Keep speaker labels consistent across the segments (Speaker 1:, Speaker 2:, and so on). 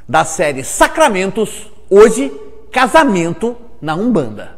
Speaker 1: da série Sacramentos, hoje, casamento na Umbanda.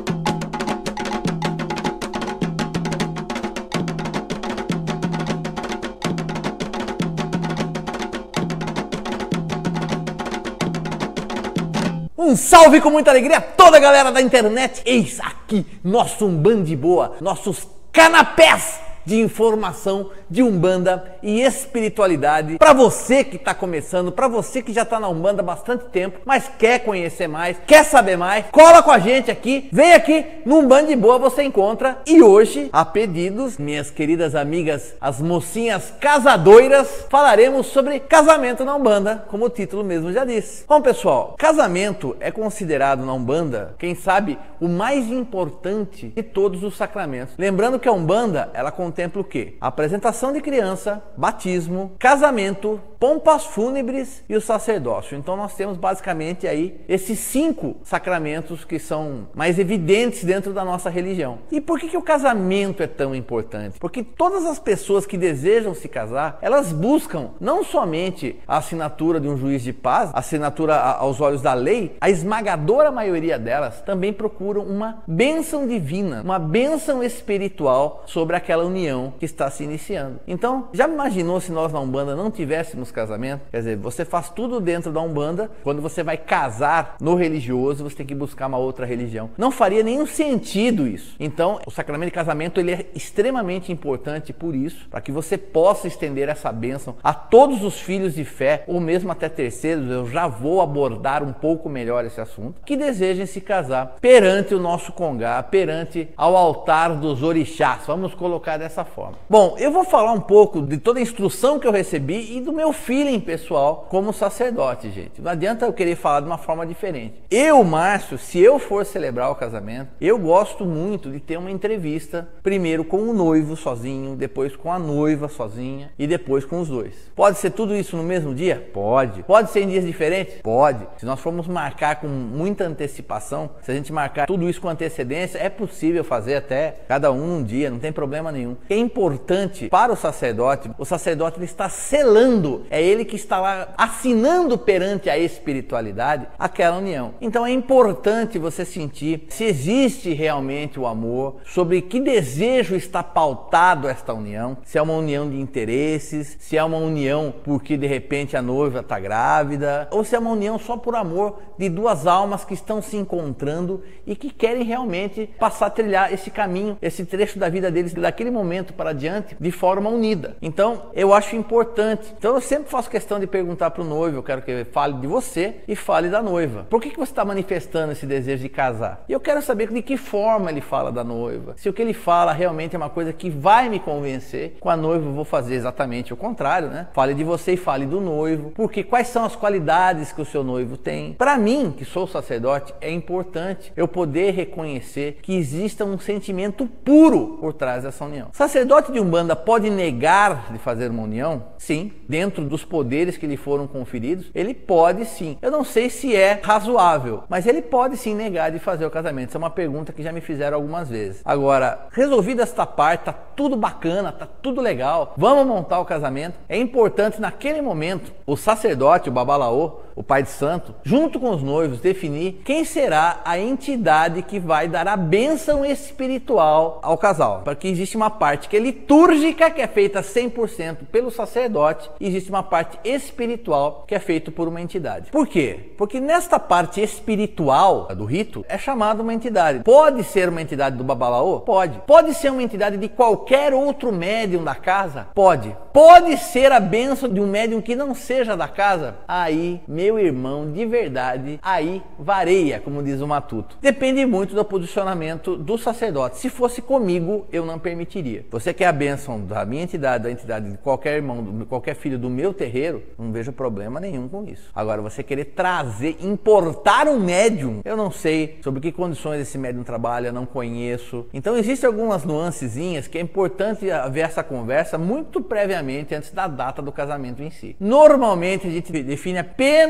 Speaker 1: Um salve com muita alegria a toda a galera da internet. Eis aqui nosso Umbandiboa, nossos canapés de informação de Umbanda e espiritualidade. Para você que está começando, para você que já está na Umbanda há bastante tempo, mas quer conhecer mais, quer saber mais, cola com a gente aqui, vem aqui no Umbandiboa, você encontra. E hoje, a pedidos, minhas queridas amigas, as mocinhas casadoiras, falaremos sobre casamento na Umbanda, como o título mesmo já disse. Bom, pessoal, casamento é considerado na Umbanda, quem sabe, o mais importante de todos os sacramentos. Lembrando que a Umbanda, ela contempla o quê? A apresentação de criança, batismo, casamento, pompas fúnebres e o sacerdócio. Então nós temos basicamente aí esses 5 sacramentos que são mais evidentes dentro da nossa religião. E por que o casamento é tão importante? Porque todas as pessoas que desejam se casar, elas buscam não somente a assinatura de um juiz de paz, a assinatura aos olhos da lei, a esmagadora maioria delas também procuram uma bênção divina, uma bênção espiritual sobre aquela união que está se iniciando. Então, já imaginou se nós na Umbanda não tivéssemos casamento? Quer dizer, você faz tudo dentro da Umbanda, quando você vai casar no religioso, você tem que buscar uma outra religião. Não faria nenhum sentido isso. Então, o sacramento de casamento, ele é extremamente importante por isso, para que você possa estender essa bênção a todos os filhos de fé, ou mesmo até terceiros. Eu já vou abordar um pouco melhor esse assunto, que desejem se casar perante o nosso congá, perante ao altar dos orixás. Vamos colocar dessa forma. Bom, eu vou falar um pouco de toda a instrução que eu recebi e do meu feeling pessoal como sacerdote, gente. Não adianta eu querer falar de uma forma diferente. Eu, Márcio, se eu for celebrar o casamento, eu gosto muito de ter uma entrevista, primeiro com o noivo sozinho, depois com a noiva sozinha e depois com os dois. Pode ser tudo isso no mesmo dia? Pode. Pode ser em dias diferentes? Pode. Se nós formos marcar com muita antecipação, se a gente marcar tudo isso com antecedência, é possível fazer até cada um num dia, não tem problema nenhum. É importante para o sacerdote ele está selando, é ele que está lá assinando perante a espiritualidade aquela união. Então é importante você sentir se existe realmente o amor, sobre que desejo está pautado esta união, se é uma união de interesses, se é uma união porque de repente a noiva está grávida, ou se é uma união só por amor de duas almas que estão se encontrando e que querem realmente passar a trilhar esse caminho, esse trecho da vida deles, daquele momento para adiante, de forma unida. Então, eu acho importante. Então, eu sempre faço questão de perguntar para o noivo, eu quero que ele fale de você e fale da noiva. Por que você está manifestando esse desejo de casar? E eu quero saber de que forma ele fala da noiva. Se o que ele fala realmente é uma coisa que vai me convencer, com a noiva eu vou fazer exatamente o contrário, né? Fale de você e fale do noivo. Porque quais são as qualidades que o seu noivo tem? Para mim, que sou sacerdote, é importante eu poder reconhecer que exista um sentimento puro por trás dessa união. O sacerdote de Umbanda pode negar de fazer uma união? Sim, dentro dos poderes que lhe foram conferidos, ele pode sim. Eu não sei se é razoável, mas ele pode sim negar de fazer o casamento. Isso é uma pergunta que já me fizeram algumas vezes. Agora, resolvida esta parte, tá tudo bacana, tá tudo legal, vamos montar o casamento. É importante naquele momento o sacerdote, o babalaô, o pai de santo, junto com os noivos, definir quem será a entidade que vai dar a bênção espiritual ao casal. Porque existe uma parte que é litúrgica, que é feita 100% pelo sacerdote, e existe uma parte espiritual que é feita por uma entidade. Por quê? Porque nesta parte espiritual do rito é chamada uma entidade. Pode ser uma entidade do babalaô? Pode. Pode ser uma entidade de qualquer outro médium da casa? Pode. Pode ser a bênção de um médium que não seja da casa? Aí, meu irmão, de verdade, aí vareia, como diz o Matuto. Depende muito do posicionamento do sacerdote. Se fosse comigo, eu não permitiria. Você quer a bênção da minha entidade, da entidade de qualquer irmão, de qualquer filho do meu terreiro, não vejo problema nenhum com isso. Agora, você querer trazer, importar um médium, eu não sei sobre que condições esse médium trabalha, não conheço. Então, existem algumas nuancezinhas que é importante haver essa conversa muito previamente antes da data do casamento em si. Normalmente, a gente define apenas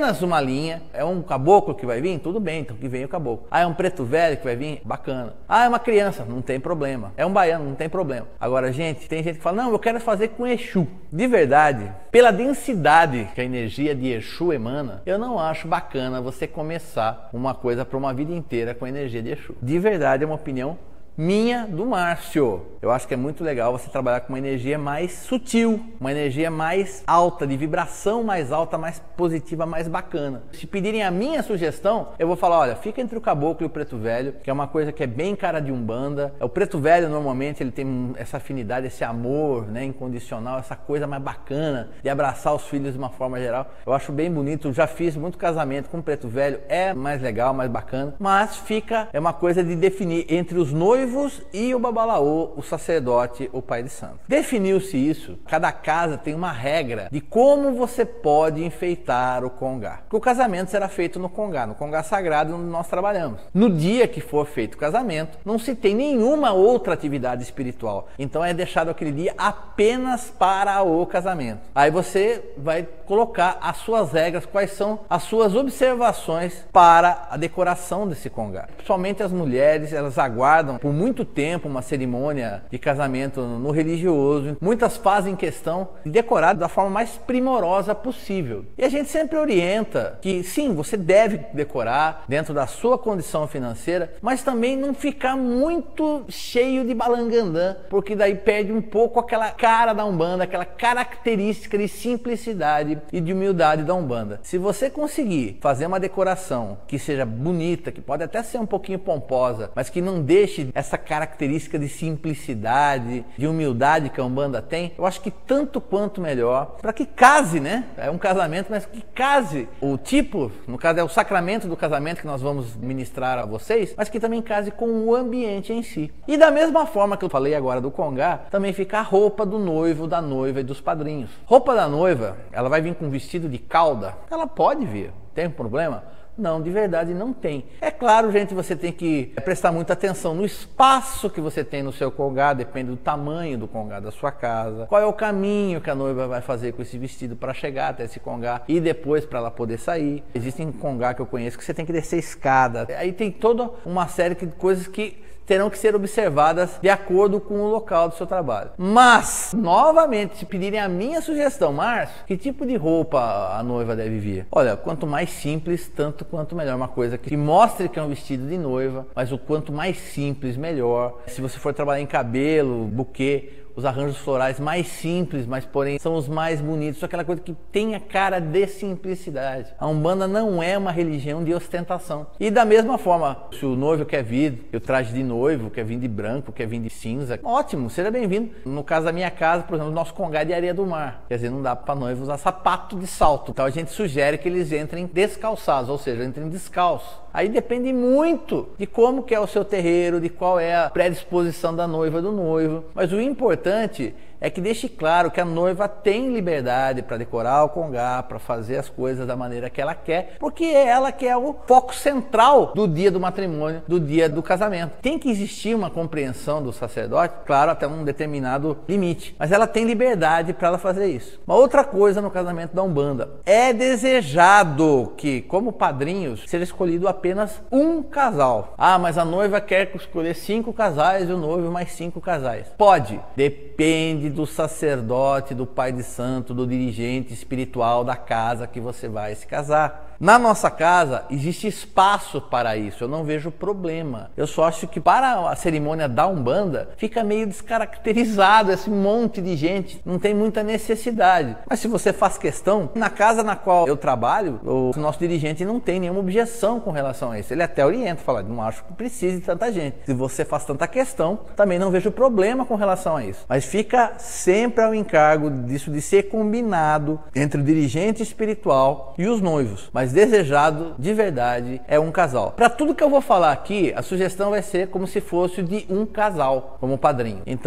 Speaker 1: apenas uma linha. É um caboclo que vai vir? Tudo bem, então que vem o caboclo. Ah, é um preto velho que vai vir? Bacana. Ah, é uma criança? Não tem problema. É um baiano? Não tem problema. Agora, gente, tem gente que fala, não, eu quero fazer com Exu. De verdade, pela densidade que a energia de Exu emana, eu não acho bacana você começar uma coisa para uma vida inteira com a energia de Exu. De verdade, é uma opinião minha, do Márcio. Eu acho que é muito legal você trabalhar com uma energia mais sutil, uma energia mais alta, de vibração mais alta, mais positiva, mais bacana. Se pedirem a minha sugestão, eu vou falar, olha, fica entre o caboclo e o preto velho, que é uma coisa que é bem cara de umbanda. O preto velho, normalmente, ele tem essa afinidade, esse amor, né, incondicional, essa coisa mais bacana de abraçar os filhos de uma forma geral. Eu acho bem bonito, eu já fiz muito casamento com o preto velho, é mais legal, mais bacana, mas é uma coisa de definir entre os noivos e o babalaô, o sacerdote, o pai de santo. Definiu-se isso, cada casa tem uma regra de como você pode enfeitar o congá. Porque o casamento será feito no congá sagrado onde nós trabalhamos. No dia que for feito o casamento, não se tem nenhuma outra atividade espiritual. Então é deixado aquele dia apenas para o casamento. Aí você vai colocar as suas regras, quais são as suas observações para a decoração desse congá. Principalmente as mulheres, elas aguardam por muito tempo uma cerimônia de casamento no religioso. Muitas fazem questão de decorar da forma mais primorosa possível. E a gente sempre orienta que sim, você deve decorar dentro da sua condição financeira, mas também não ficar muito cheio de balangandã, porque daí perde um pouco aquela cara da Umbanda, aquela característica de simplicidade e de humildade da Umbanda. Se você conseguir fazer uma decoração que seja bonita, que pode até ser um pouquinho pomposa, mas que não deixe essa característica de simplicidade, de humildade que a Umbanda tem, eu acho que tanto quanto melhor, para que case, né? É um casamento, mas que case o tipo, no caso é o sacramento do casamento que nós vamos ministrar a vocês, mas que também case com o ambiente em si. E da mesma forma que eu falei agora do congá, também fica a roupa do noivo, da noiva e dos padrinhos. Roupa da noiva, ela vai vir com vestido de cauda? Ela pode vir, tem problema? Não, de verdade não tem. É claro, gente, você tem que prestar muita atenção no espaço que você tem no seu congá, depende do tamanho do congá da sua casa, qual é o caminho que a noiva vai fazer com esse vestido para chegar até esse congá e depois para ela poder sair. Existem congá que eu conheço que você tem que descer escada. Aí tem toda uma série de coisas que terão que ser observadas de acordo com o local do seu trabalho. Mas, novamente, se pedirem a minha sugestão, Márcio, que tipo de roupa a noiva deve vir? Olha, quanto mais simples, tanto quanto melhor. Uma coisa que mostre que é um vestido de noiva, mas o quanto mais simples, melhor. Se você for trabalhar em cabelo, buquê, os arranjos florais mais simples, mas porém são os mais bonitos, aquela coisa que tem a cara de simplicidade. A Umbanda não é uma religião de ostentação. E da mesma forma, se o noivo quer vir, o traje de noivo, quer vir de branco, quer vir de cinza, ótimo, seja bem-vindo. No caso da minha casa, por exemplo, o nosso congá é de areia do mar. Quer dizer, não dá para noivo usar sapato de salto. Então a gente sugere que eles entrem descalçados, ou seja, entrem descalços. Aí depende muito de como que é o seu terreiro, de qual é a predisposição da noiva do noivo. Mas o importante é que deixe claro que a noiva tem liberdade para decorar o congá, para fazer as coisas da maneira que ela quer, porque é ela que é o foco central do dia do matrimônio, do dia do casamento. Tem que existir uma compreensão do sacerdote, claro, até um determinado limite, mas ela tem liberdade para ela fazer isso. Uma outra coisa no casamento da Umbanda, é desejado que, como padrinhos, seja escolhido apenas um casal. Ah, mas a noiva quer escolher 5 casais e o noivo mais 5 casais. Pode, depende do sacerdote, do pai de santo, do dirigente espiritual da casa que você vai se casar. Na nossa casa existe espaço para isso, eu não vejo problema. Eu só acho que para a cerimônia da Umbanda fica meio descaracterizado esse monte de gente, não tem muita necessidade. Mas se você faz questão, na casa na qual eu trabalho, o nosso dirigente não tem nenhuma objeção com relação a isso. Ele até orienta, fala, não acho que precise de tanta gente. Se você faz tanta questão, também não vejo problema com relação a isso. Mas fica sempre ao encargo disso de ser combinado entre o dirigente espiritual e os noivos. Mas desejado de verdade é um casal. Para tudo que eu vou falar aqui, a sugestão vai ser como se fosse de um casal como padrinho. Então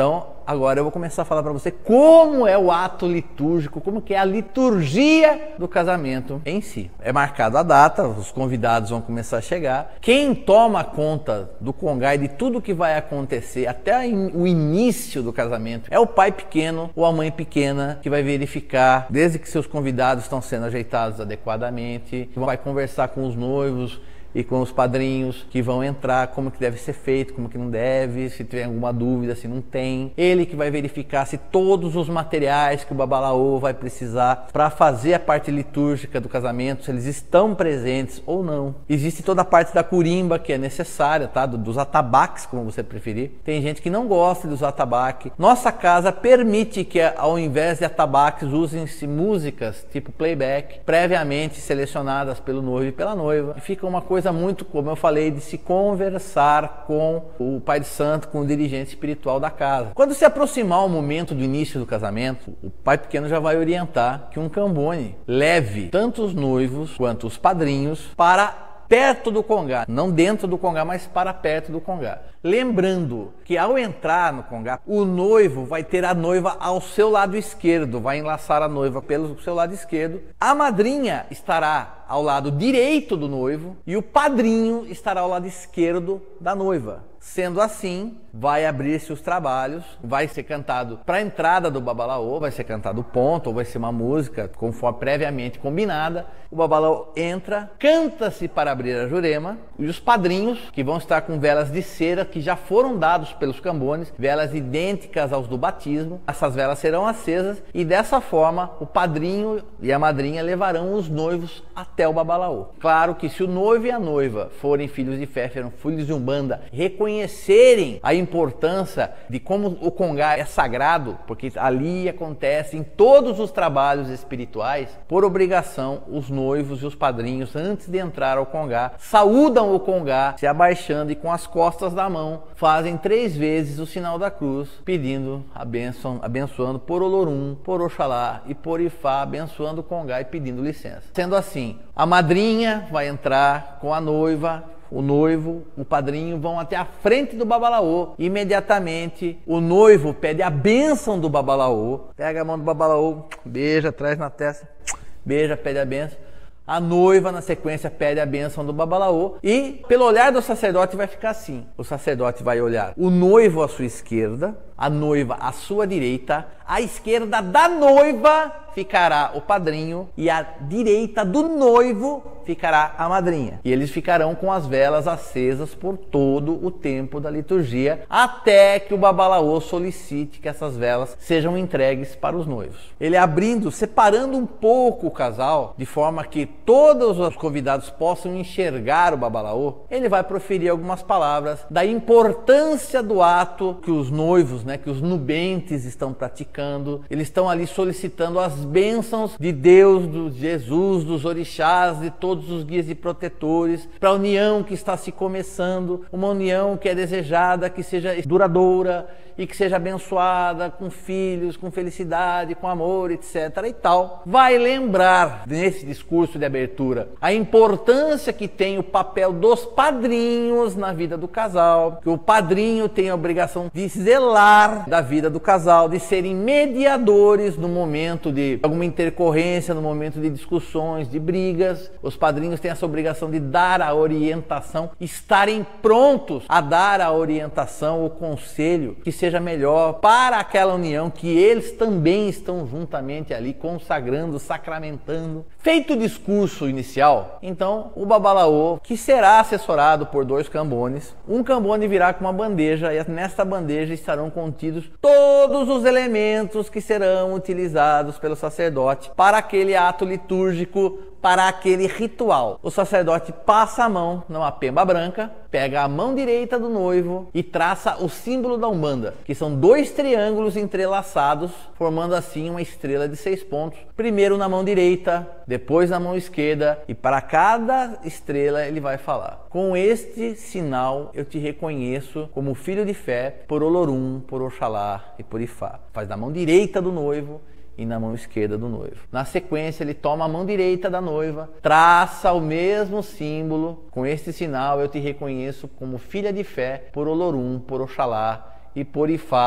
Speaker 1: agora eu vou começar a falar para você como é o ato litúrgico, como que é a liturgia do casamento em si. É marcado a data, os convidados vão começar a chegar. Quem toma conta do congá e de tudo que vai acontecer até o início do casamento é o pai pequeno ou a mãe pequena, que vai verificar desde que seus convidados estão sendo ajeitados adequadamente, vai conversar com os noivos e com os padrinhos que vão entrar, como que deve ser feito, como que não deve, se tiver alguma dúvida, se não tem. Ele que vai verificar se todos os materiais que o babalaô vai precisar para fazer a parte litúrgica do casamento, se eles estão presentes ou não. Existe toda a parte da curimba que é necessária, tá? Dos atabaques, como você preferir. Tem gente que não gosta de usar atabaque. Nossa casa permite que, ao invés de atabaques, usem-se músicas tipo playback, previamente selecionadas pelo noivo e pela noiva. E fica uma coisa muito, como eu falei, de se conversar com o pai de santo, com o dirigente espiritual da casa. Quando se aproximar o momento do início do casamento, o pai pequeno já vai orientar que um cambone leve tanto os noivos quanto os padrinhos para perto do congá, não dentro do congá, mas para perto do congá. Lembrando que ao entrar no congá, o noivo vai ter a noiva ao seu lado esquerdo, vai enlaçar a noiva pelo seu lado esquerdo. A madrinha estará ao lado direito do noivo e o padrinho estará ao lado esquerdo da noiva. Sendo assim, vai abrir-se os trabalhos, vai ser cantado para a entrada do babalaô, vai ser cantado ponto, ou vai ser uma música conforme previamente combinada. O babalaô entra, canta-se para abrir a jurema, e os padrinhos, que vão estar com velas de cera que já foram dados pelos cambones, velas idênticas aos do batismo, essas velas serão acesas e dessa forma o padrinho e a madrinha levarão os noivos até o babalaô. Claro que se o noivo e a noiva forem filhos de fé, forem filhos de Umbanda, reconhecerem a importância de como o congá é sagrado, porque ali acontecem todos os trabalhos espirituais, por obrigação os noivos e os padrinhos, antes de entrar ao congá, saúdam o congá se abaixando e com as costas da mão fazem 3 vezes o sinal da cruz, pedindo a bênção, abençoando por Olorum, por Oxalá e por Ifá, abençoando o congá e pedindo licença. Sendo assim, a madrinha vai entrar com a noiva, o noivo, o padrinho vão até a frente do babalaô. Imediatamente o noivo pede a bênção do babalaô, pega a mão do babalaô, beija, traz na testa, beija, pede a bênção. A noiva, na sequência, pede a bênção do babalaô e, pelo olhar do sacerdote, vai ficar assim. O sacerdote vai olhar o noivo à sua esquerda, a noiva à sua direita, à esquerda da noiva ficará o padrinho e à direita do noivo ficará a madrinha. E eles ficarão com as velas acesas por todo o tempo da liturgia, até que o babalaô solicite que essas velas sejam entregues para os noivos. Ele abrindo, separando um pouco o casal, de forma que todos os convidados possam enxergar o babalaô, ele vai proferir algumas palavras da importância do ato que os noivos, que os nubentes estão praticando. Eles estão ali solicitando as bênçãos de Deus, de Jesus, dos orixás, de todos os guias e protetores, para a união que está se começando, uma união que é desejada, que seja duradoura e que seja abençoada, com filhos, com felicidade, com amor, etc. e tal. Vai lembrar, nesse discurso de abertura, a importância que tem o papel dos padrinhos na vida do casal, que o padrinho tem a obrigação de zelar da vida do casal, de serem mediadores no momento de alguma intercorrência, no momento de discussões, de brigas. Os padrinhos têm essa obrigação de dar a orientação, estarem prontos a dar a orientação, o conselho que seja melhor para aquela união que eles também estão juntamente ali consagrando, sacramentando. Feito o discurso inicial, então o babalaô, que será assessorado por 2 cambones, um cambone virá com uma bandeja e nesta bandeja estarão contidos todos os elementos que serão utilizados pelo sacerdote para aquele ato litúrgico, para aquele ritual. O sacerdote passa a mão numa pemba branca, pega a mão direita do noivo e traça o símbolo da Umbanda, que são 2 triângulos entrelaçados, formando assim uma estrela de 6 pontos. Primeiro na mão direita, depois na mão esquerda, e para cada estrela ele vai falar: com este sinal eu te reconheço como filho de fé, por Olorum, por Oxalá e por Ifá. Faz na mão direita do noivo e na mão esquerda do noivo. Na sequência, ele toma a mão direita da noiva, traça o mesmo símbolo: com este sinal eu te reconheço como filha de fé, por Olorum, por Oxalá e por Ifá.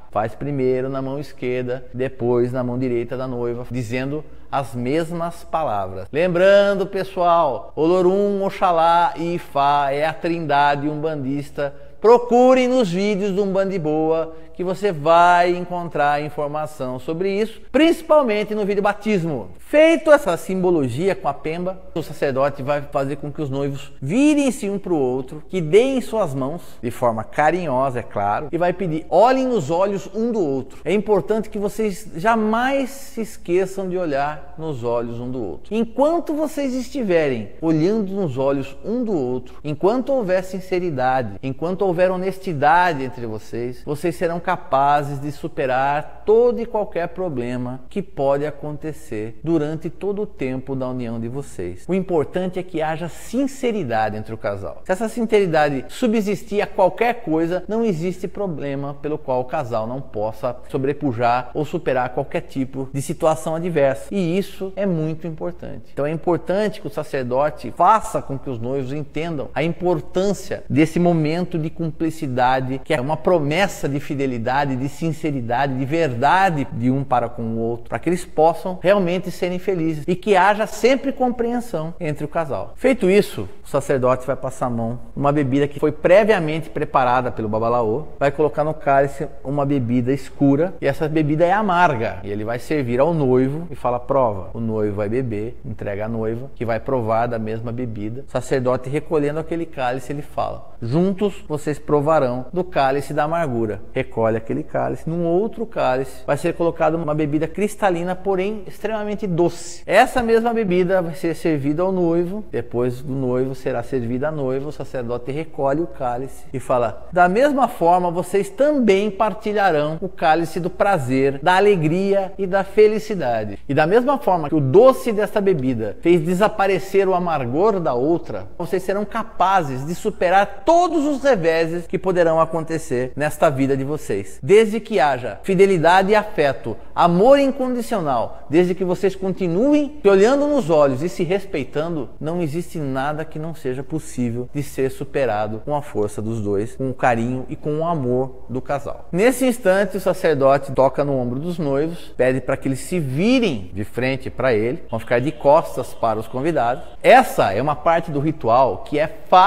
Speaker 1: Faz primeiro na mão esquerda, depois na mão direita da noiva, dizendo as mesmas palavras. Lembrando, pessoal, Olorum, Oxalá e Ifá é a trindade umbandista. Procurem nos vídeos do Umbandiboa que você vai encontrar informação sobre isso, principalmente no vídeo batismo. Feito essa simbologia com a pemba, o sacerdote vai fazer com que os noivos virem-se um para o outro, que deem suas mãos, de forma carinhosa, é claro, e vai pedir, olhem nos olhos um do outro. É importante que vocês jamais se esqueçam de olhar nos olhos um do outro. Enquanto vocês estiverem olhando nos olhos um do outro, enquanto houver sinceridade, enquanto houver honestidade entre vocês, vocês serão capazes de superar todo e qualquer problema que pode acontecer durante todo o tempo da união de vocês. O importante é que haja sinceridade entre o casal. Se essa sinceridade subsistir a qualquer coisa, não existe problema pelo qual o casal não possa sobrepujar ou superar qualquer tipo de situação adversa. E isso é muito importante. Então é importante que o sacerdote faça com que os noivos entendam a importância desse momento de cumplicidade, que é uma promessa de fidelidade, de sinceridade, de verdade de um para com o outro, para que eles possam realmente serem felizes e que haja sempre compreensão entre o casal. Feito isso, o sacerdote vai passar a mão numa bebida que foi previamente preparada pelo babalaô, vai colocar no cálice uma bebida escura e essa bebida é amarga e ele vai servir ao noivo e fala, prova. O noivo vai beber, entrega a noiva que vai provar da mesma bebida. O sacerdote recolhendo aquele cálice, ele fala, juntos vocês provarão do cálice da amargura. Recolhe aquele cálice, num outro cálice vai ser colocada uma bebida cristalina, porém extremamente doce. Essa mesma bebida vai ser servida ao noivo, depois do noivo será servida à noiva, o sacerdote recolhe o cálice e fala, da mesma forma vocês também partilharão o cálice do prazer, da alegria e da felicidade. E da mesma forma que o doce desta bebida fez desaparecer o amargor da outra, vocês serão capazes de superar todos os reveses que poderão acontecer nesta vida de vocês. Desde que haja fidelidade e afeto, amor incondicional, desde que vocês continuem se olhando nos olhos e se respeitando, não existe nada que não seja possível de ser superado com a força dos dois, com o carinho e com o amor do casal. Nesse instante, o sacerdote toca no ombro dos noivos, pede para que eles se virem de frente para ele, vão ficar de costas para os convidados. Essa é uma parte do ritual que é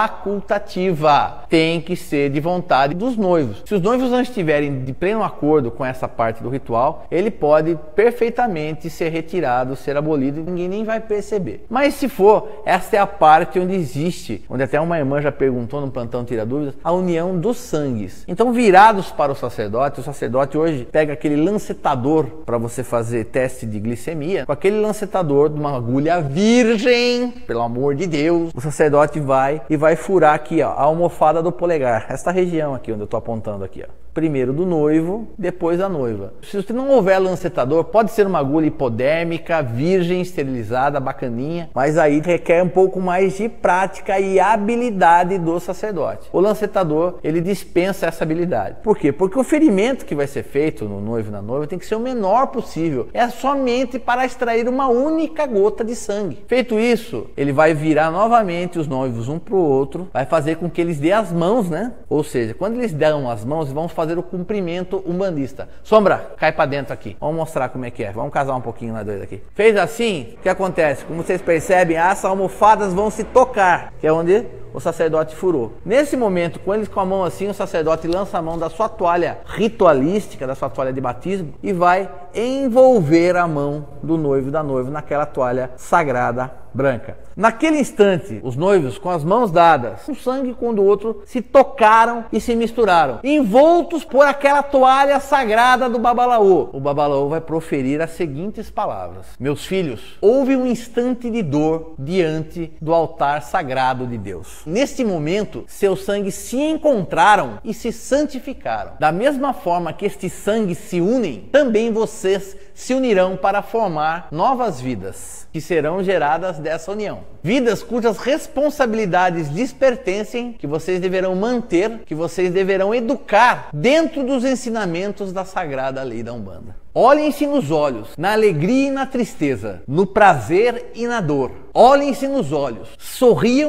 Speaker 1: facultativa, tem que ser de vontade dos noivos. Se os noivos não estiverem de pleno acordo com essa parte do ritual, ele pode perfeitamente ser retirado, ser abolido e ninguém nem vai perceber. Mas se for, essa é a parte onde existe, onde até uma irmã já perguntou no plantão Tira Dúvidas, a união dos sangues. Então, virados para o sacerdote hoje pega aquele lancetador para você fazer teste de glicemia, com aquele lancetador de uma agulha virgem, pelo amor de Deus, o sacerdote vai e vai furar aqui, ó, a almofada do polegar, esta região aqui onde eu estou apontando aqui, ó. Primeiro do noivo, depois da noiva. Se você não houver lancetador, pode ser uma agulha hipodérmica, virgem, esterilizada, bacaninha, mas aí requer um pouco mais de prática e habilidade do sacerdote. O lancetador, ele dispensa essa habilidade. Por quê? Porque o ferimento que vai ser feito no noivo e na noiva tem que ser o menor possível. É somente para extrair uma única gota de sangue. Feito isso, ele vai virar novamente os noivos um para o outro, vai fazer com que eles dêem as mãos, né? Ou seja, quando eles dão as mãos, vão fazer o cumprimento umbandista. Sombra, cai pra dentro aqui. Vamos mostrar como é que é. Vamos casar um pouquinho nós dois aqui. Fez assim, o que acontece? Como vocês percebem, as almofadas vão se tocar, que é onde o sacerdote furou. Nesse momento, com eles com a mão assim, o sacerdote lança a mão da sua toalha ritualística, da sua toalha de batismo, e vai envolver a mão do noivo e da noiva naquela toalha sagrada branca. Naquele instante, os noivos, com as mãos dadas, um sangue com o do outro, se tocaram e se misturaram, envoltos por aquela toalha sagrada do babalaô. O babalaô vai proferir as seguintes palavras: meus filhos, houve um instante de dor diante do altar sagrado de Deus. Neste momento, seus sangues se encontraram e se santificaram. Da mesma forma que estes sangues se unem, também vocês se unirão para formar novas vidas, que serão geradas dessa união. Vidas cujas responsabilidades lhes pertencem, que vocês deverão manter, que vocês deverão educar dentro dos ensinamentos da sagrada lei da Umbanda. Olhem-se nos olhos, na alegria e na tristeza, no prazer e na dor. Olhem-se nos olhos, sorriam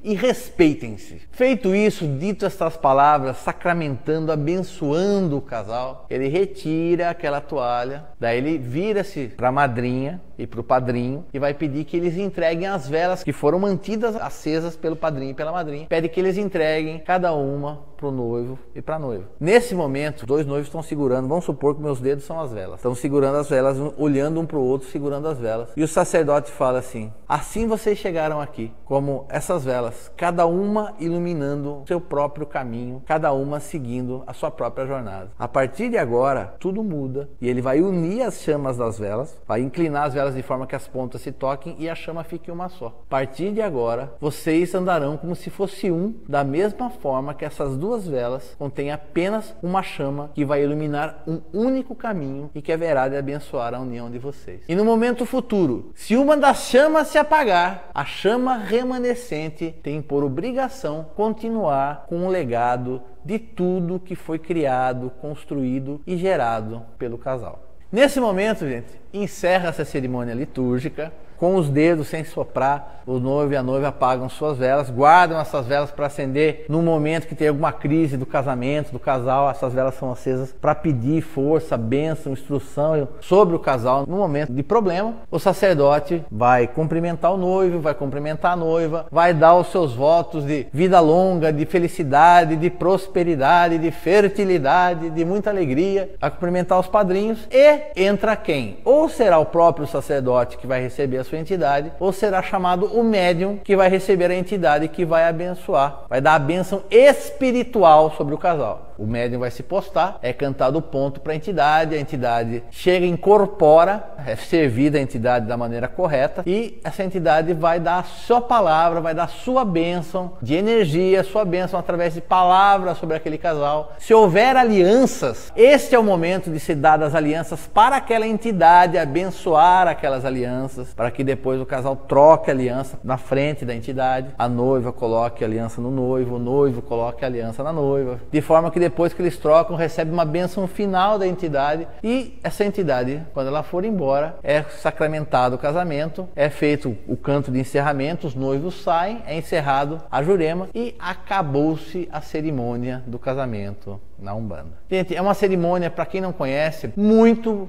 Speaker 1: e respeitem-se. Feito isso, dito estas palavras, sacramentando, abençoando o casal, ele retira aquela toalha, daí ele vira-se para a madrinha e para o padrinho e vai pedir que eles entreguem as velas que foram mantidas acesas pelo padrinho e pela madrinha. Pede que eles entreguem cada uma para o noivo e para a noiva. Nesse momento, os dois noivos estão segurando, vamos supor que meus dedos são as velas, estão segurando as velas, olhando um para o outro, segurando as velas. E o sacerdote fala assim: assim vocês chegaram aqui, como essas velas, cada uma iluminando o seu próprio caminho, cada uma seguindo a sua própria jornada. A partir de agora, tudo muda e ele vai unir as chamas das velas, vai inclinar as velas de forma que as pontas se toquem e a chama fique uma só. A partir de agora, vocês andarão como se fosse um, da mesma forma que essas duas velas contêm apenas uma chama que vai iluminar um único caminho e que haverá de abençoar a união de vocês. E no momento futuro, se uma das chamas se apagar, a chama remanescente tem por obrigação continuar com o legado de tudo que foi criado, construído e gerado pelo casal. Nesse momento, gente, encerra essa cerimônia litúrgica. Com os dedos, sem soprar, o noivo e a noiva apagam suas velas, guardam essas velas para acender no momento que tem alguma crise do casamento, do casal. Essas velas são acesas para pedir força, bênção, instrução sobre o casal. No momento de problema, o sacerdote vai cumprimentar o noivo, vai cumprimentar a noiva, vai dar os seus votos de vida longa, de felicidade, de prosperidade, de fertilidade, de muita alegria, vai cumprimentar os padrinhos e entra quem? Ou será o próprio sacerdote que vai receber a sua entidade, ou será chamado o médium que vai receber a entidade que vai abençoar, vai dar a bênção espiritual sobre o casal. O médium vai se postar, é cantado o ponto para a entidade chega, incorpora, é servida a entidade da maneira correta e essa entidade vai dar a sua palavra, vai dar a sua bênção de energia, sua bênção através de palavras sobre aquele casal. Se houver alianças, este é o momento de ser dadas alianças para aquela entidade, abençoar aquelas alianças, para que depois o casal troque a aliança na frente da entidade, a noiva coloque a aliança no noivo, o noivo coloque a aliança na noiva, de forma que depois que eles trocam, recebe uma bênção final da entidade e essa entidade, quando ela for embora, é sacramentado o casamento, é feito o canto de encerramento, os noivos saem, é encerrado a jurema e acabou-se a cerimônia do casamento na Umbanda. Gente, é uma cerimônia, para quem não conhece, muito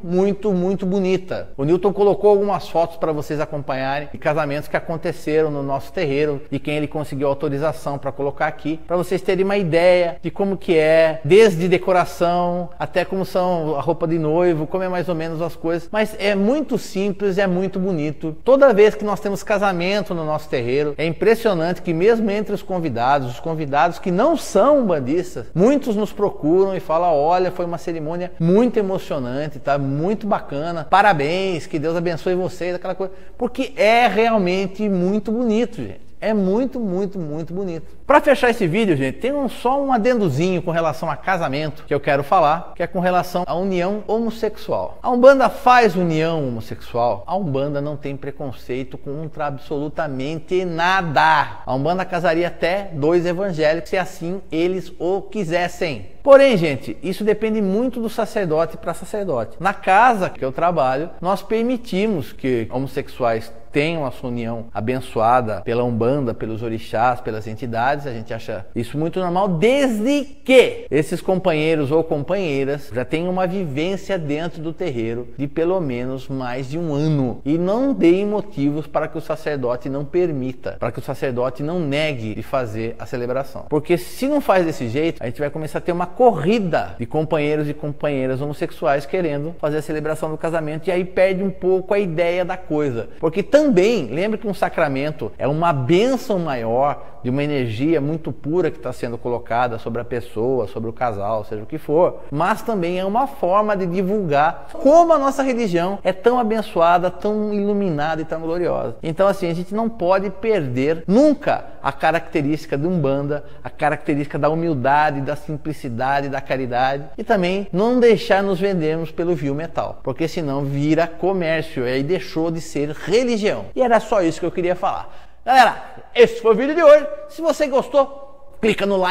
Speaker 1: bonita. O Newton colocou algumas fotos para vocês acompanharem de casamentos que aconteceram no nosso terreiro, de quem ele conseguiu autorização para colocar aqui, para vocês terem uma ideia de como que é, desde decoração até como são a roupa de noivo, como é mais ou menos as coisas, mas é muito simples, é muito bonito. Toda vez que nós temos casamento no nosso terreiro, é impressionante que mesmo entre os convidados que não são umbandistas, muitos nos procuram e falam: olha, foi uma cerimônia muito emocionante, tá? Muito bacana, parabéns, que Deus abençoe vocês, aquela coisa, porque é realmente muito bonito, gente. É muito bonito. Para fechar esse vídeo, gente, tem só um adendozinho com relação a casamento que eu quero falar, que é com relação à união homossexual. A Umbanda faz união homossexual? A Umbanda não tem preconceito contra absolutamente nada. A Umbanda casaria até dois evangélicos se assim eles o quisessem. Porém, gente, isso depende muito do sacerdote para sacerdote. Na casa que eu trabalho, nós permitimos que homossexuais tenham a sua união abençoada pela Umbanda, pelos orixás, pelas entidades. A gente acha isso muito normal, desde que esses companheiros ou companheiras já tenham uma vivência dentro do terreiro de pelo menos mais de um ano e não deem motivos para que o sacerdote não permita, para que o sacerdote não negue de fazer a celebração. Porque se não faz desse jeito, a gente vai começar a ter uma corrida de companheiros e companheiras homossexuais querendo fazer a celebração do casamento, e aí perde um pouco a ideia da coisa. Porque também, lembre que um sacramento é uma bênção maior de uma energia muito pura que está sendo colocada sobre a pessoa, sobre o casal, seja o que for, mas também é uma forma de divulgar como a nossa religião é tão abençoada, tão iluminada e tão gloriosa. Então, assim, a gente não pode perder nunca a característica da Umbanda, a característica da humildade, da simplicidade, da caridade, e também não deixar nos vendermos pelo vil metal, porque senão vira comércio e aí deixou de ser religião. E era só isso que eu queria falar. Galera, esse foi o vídeo de hoje. Se você gostou, clica no like,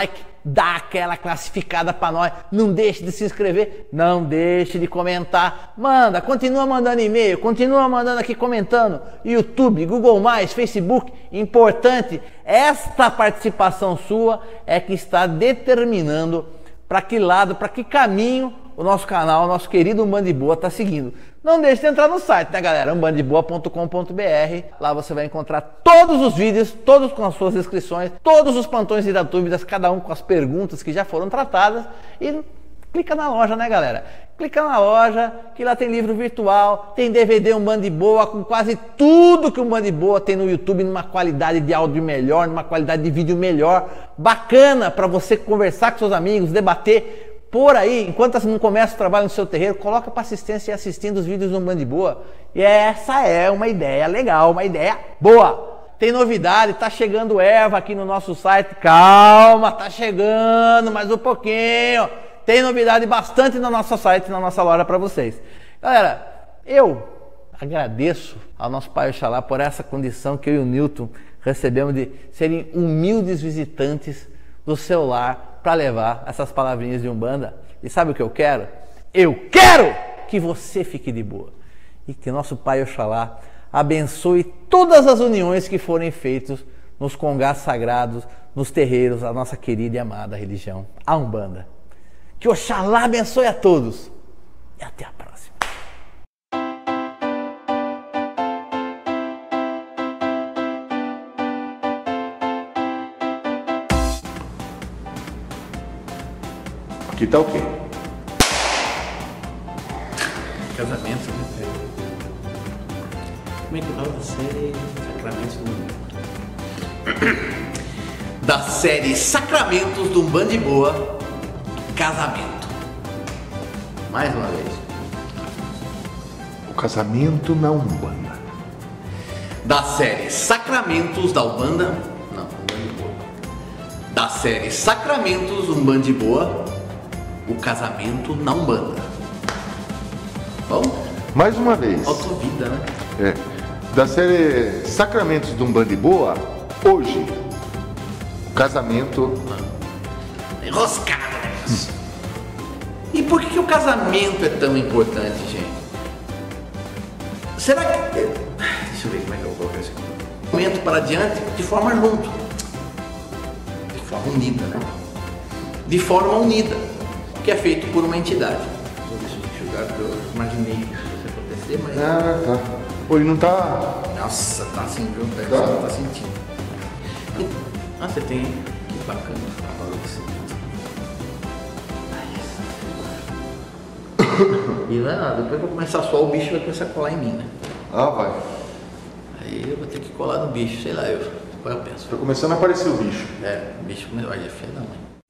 Speaker 1: dá aquela classificada para nós, não deixe de se inscrever, não deixe de comentar, manda, continua mandando e-mail, continua mandando aqui comentando, YouTube, Google+, Facebook, importante, esta participação sua é que está determinando para que lado, para que caminho o nosso canal, o nosso querido Umbanda de Boa está seguindo. Não deixe de entrar no site, né, galera? umbandeboa.com.br. Lá você vai encontrar todos os vídeos, todos com as suas inscrições, todos os plantões e dúvidas, cada um com as perguntas que já foram tratadas. E clica na loja, né, galera? Clica na loja, que lá tem livro virtual, tem DVD Umbanda de Boa, com quase tudo que o Umbanda de Boa tem no YouTube, numa qualidade de áudio melhor, numa qualidade de vídeo melhor. Bacana para você conversar com seus amigos, debater. Por aí, enquanto você não começa o trabalho no seu terreiro, coloca para assistência e assistindo os vídeos do Umbanda de Boa. E essa é uma ideia legal, uma ideia boa. Tem novidade, tá chegando erva aqui no nosso site. Calma, tá chegando mais um pouquinho. Tem novidade bastante no nosso site, na nossa loja para vocês. Galera, eu agradeço ao nosso Pai Oxalá por essa condição que eu e o Newton recebemos de serem humildes visitantes do seu lar, para levar essas palavrinhas de Umbanda. E sabe o que eu quero? Eu quero que você fique de boa. E que nosso Pai Oxalá abençoe todas as uniões que forem feitas nos congás sagrados, nos terreiros da nossa querida e amada religião, a Umbanda. Que Oxalá abençoe a todos. E até a próxima.
Speaker 2: Aqui tá o quê?
Speaker 3: Casamento, né? Como é que fala da série Sacramentos do Umbanda?
Speaker 1: Da série Sacramentos do Umbanda de Boa, casamento. Mais uma vez.
Speaker 2: O casamento na Umbanda.
Speaker 1: Da série Sacramentos da Umbanda, não, Umbanda de Boa. Da série Sacramentos do Umbanda de Boa, o casamento na Umbanda. Bom?
Speaker 2: Mais uma vez.
Speaker 1: Olha a tua vida, né?
Speaker 2: É. Da série Sacramentos do Umbanda de Boa, hoje, o casamento...
Speaker 1: Enroscado, né? E por que o casamento é tão importante, gente? Será que... Deixa eu ver como é que eu vou colocar isso aqui. Momento para adiante de forma junto. De forma unida, né? De forma unida. Que é feito por uma entidade. Deixa eu enxugar, porque eu imaginei que isso fosse acontecer, mas...
Speaker 2: Ah, tá. Pô, ele não tá...
Speaker 1: Nossa, tá assim, viu? Você
Speaker 2: Tá.
Speaker 1: não tá sentindo. Ah, você tem... Que bacana. Agora você... E não é nada, depois que eu começar a suar, o bicho vai começar a colar em mim, né?
Speaker 2: Ah, vai.
Speaker 1: Aí eu vou ter que colar no bicho, sei lá, depois eu penso.
Speaker 2: Tá começando a aparecer o bicho.
Speaker 1: É, o bicho, olha, é filho da mãe.